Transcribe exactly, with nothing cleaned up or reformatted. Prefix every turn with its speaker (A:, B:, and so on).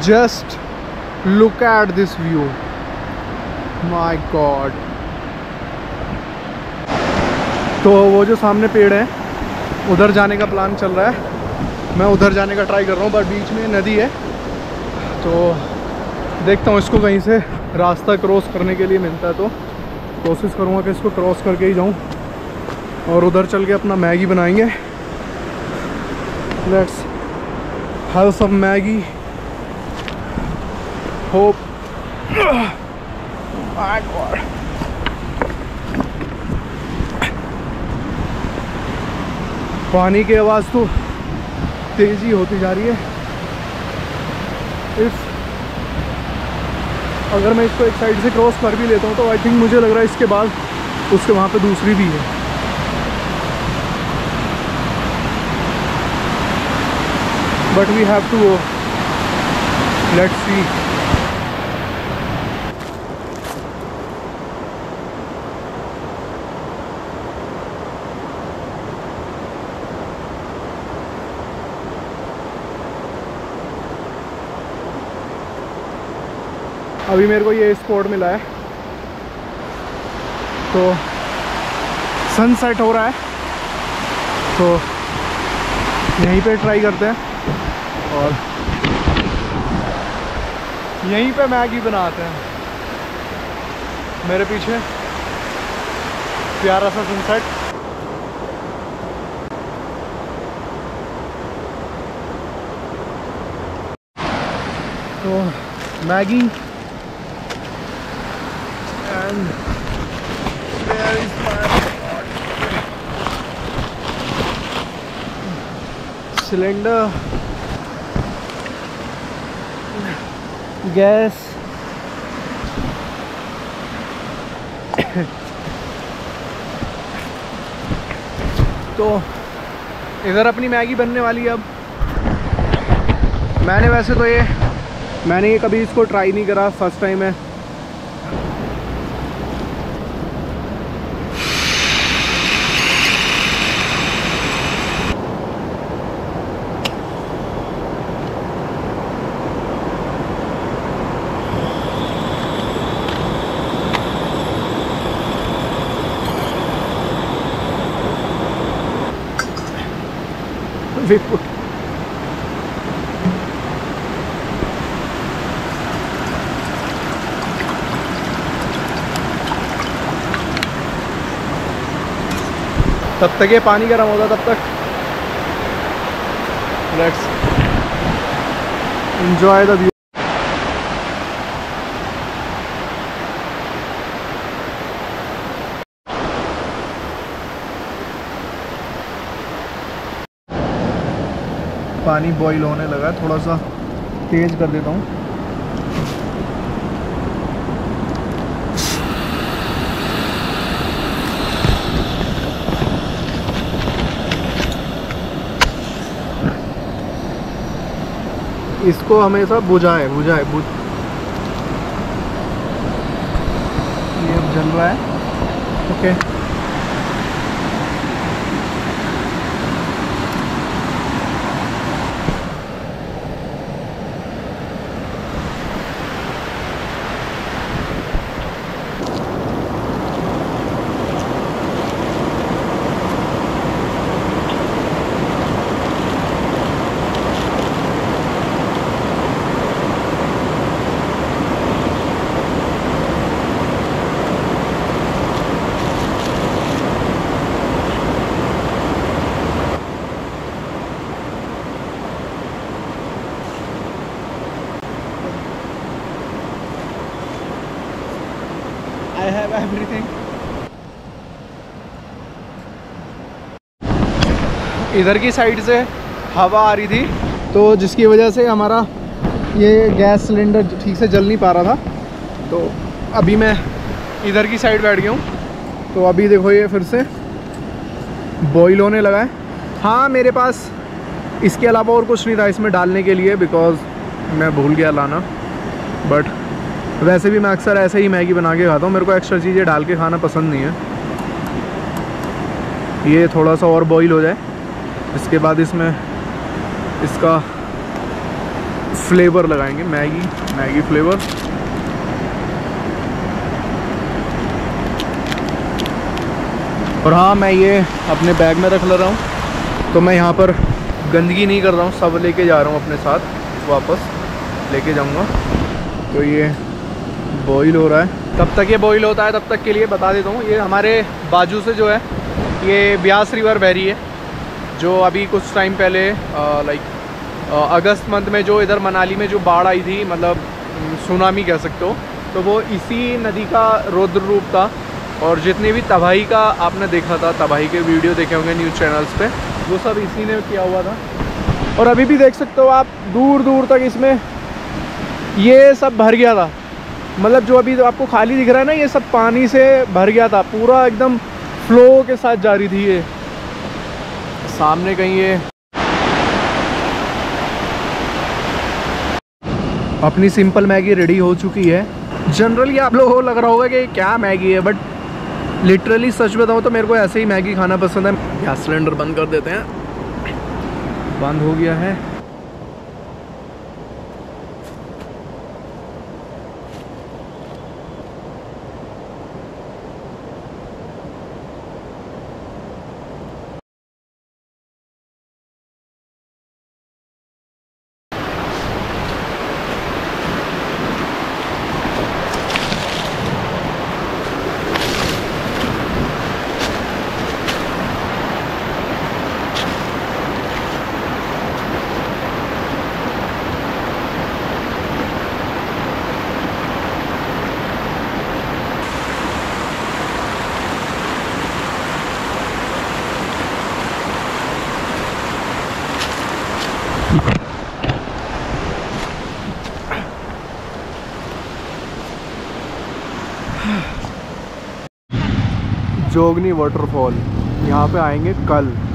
A: Just look at this view, my god. तो वो जो सामने पेड़ है उधर जाने का प्लान चल रहा है। मैं उधर जाने का ट्राई कर रहा हूँ, बट बीच में नदी है तो देखता हूँ इसको कहीं से रास्ता क्रॉस करने के लिए मिलता है तो कोशिश करूँगा कि इसको क्रॉस करके ही जाऊँ और उधर चल के अपना मैगी बनाएंगे। Let's have some Maggi, hope. My god, पानी की आवाज़ तो तेज़ी होती जा रही है। इस अगर मैं इसको एक साइड से क्रॉस कर भी लेता हूँ तो आई थिंक मुझे लग रहा है इसके बाद उसके वहाँ पे दूसरी भी है। But we have to go, let's see. अभी मेरे को ये स्पॉट मिला है तो सनसेट हो रहा है तो यहीं पे ट्राई करते हैं और यहीं पे मैगी बनाते हैं। मेरे पीछे प्यारा सा सनसेट। तो Maggi and there is my cylinder, gas, तो इधर अपनी मैगी बनने वाली है। अब मैंने वैसे तो ये मैंने ये कभी इसको ट्राई नहीं करा, फर्स्ट टाइम है। तब तक ये पानी गर्म होगा, तब तक लेट्स एंजॉय द व्यू। पानी बॉईल होने लगा, थोड़ा सा तेज कर देता हूँ। इसको हमेशा बुझाए बुझाए बुझ ये अब जल रहा है। Okay, I have everything. इधर की साइड से हवा आ रही थी तो जिसकी वजह से हमारा ये गैस सिलेंडर ठीक से जल नहीं पा रहा था। तो अभी मैं इधर की साइड बैठ गया हूँ तो अभी देखो ये फिर से बॉईल होने लगा है। हाँ, मेरे पास इसके अलावा और कुछ नहीं था इसमें डालने के लिए, बिकॉज़ मैं भूल गया लाना। बट वैसे भी मैं अक्सर ऐसे ही मैगी बना के खाता हूँ, मेरे को एक्स्ट्रा चीज़ें डाल के खाना पसंद नहीं है। ये थोड़ा सा और बॉईल हो जाए, इसके बाद इसमें इसका फ्लेवर लगाएंगे, मैगी मैगी फ्लेवर। और हाँ, मैं ये अपने बैग में रख ले रहा हूँ, तो मैं यहाँ पर गंदगी नहीं कर रहा हूँ, सब लेके जा रहा हूँ अपने साथ, वापस लेके जाऊँगा। तो ये बॉईल हो रहा है, तब तक ये बॉईल होता है तब तक के लिए बता देता हूँ, ये हमारे बाजू से जो है ये ब्यास रिवर बह रही है, जो अभी कुछ टाइम पहले लाइक अगस्त मंथ में जो इधर मनाली में जो बाढ़ आई थी, मतलब सुनामी कह सकते हो, तो वो इसी नदी का रौद्र रूप था। और जितनी भी तबाही का आपने देखा था, तबाही के वीडियो देखे होंगे न्यूज़ चैनल्स पे, वो सब इसी ने किया हुआ था। और अभी भी देख सकते हो आप, दूर दूर तक इसमें ये सब भर गया था, मतलब जो अभी तो आपको खाली दिख रहा है ना, ये सब पानी से भर गया था, पूरा एकदम फ्लो के साथ जारी थी। ये सामने कहीं ये अपनी सिंपल मैगी रेडी हो चुकी है। जनरली आप लोगों को लग रहा होगा कि क्या मैगी है, बट लिटरली सच बताऊँ तो मेरे को ऐसे ही मैगी खाना पसंद है। गैस सिलेंडर बंद कर देते हैं, बंद हो गया है। जोगनी वाटरफॉल यहाँ पे आएंगे कल।